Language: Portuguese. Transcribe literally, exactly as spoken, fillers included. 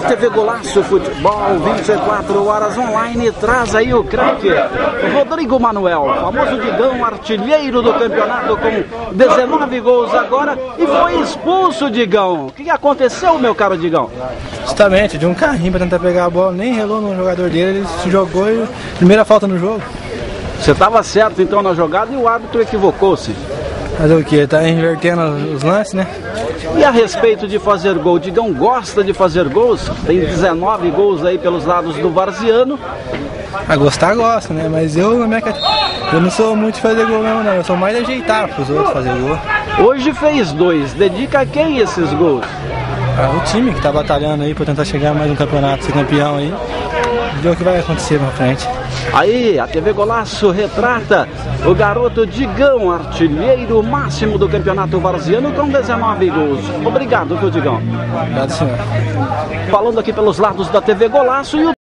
T V Golaço Futebol, vinte e quatro horas online, traz aí o craque Rodrigo Manuel, famoso Digão, artilheiro do campeonato com dezenove gols agora, e foi expulso, Digão. O que aconteceu, meu caro Digão? Justamente, de um carrinho para tentar pegar a bola, nem relou no jogador dele, ele se jogou e primeira falta no jogo. Você estava certo então na jogada e o árbitro equivocou-se. Fazer o que? Tá invertendo os lances, né? E a respeito de fazer gol, Digão gosta de fazer gols? Tem dezenove gols aí pelos lados do Varziano. A gostar gosta, né? Mas eu, na minha eu não sou muito de fazer gol não, não. Eu sou mais de ajeitar para os outros fazer gol. Hoje fez dois. Dedica a quem esses gols? Ah, o time que tá batalhando aí para tentar chegar a mais um campeonato, ser campeão aí. Ver o que vai acontecer na frente. Aí, a T V Golaço retrata o garoto Digão, artilheiro máximo do campeonato varziano com dezenove gols. Obrigado, viu, Digão? Obrigado, senhor. Falando aqui pelos lados da T V Golaço e o